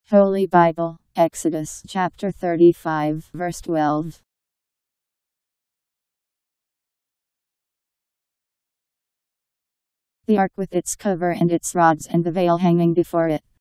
Holy Bible, Exodus chapter 35, verse 12. The ark with its cover and its rods and the veil hanging before it.